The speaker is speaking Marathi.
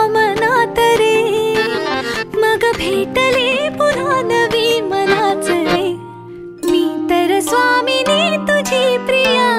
मनात रे, मग भेटले पुन्हा नवी मनाच रे। मी तर स्वामिनी तुझी प्रिया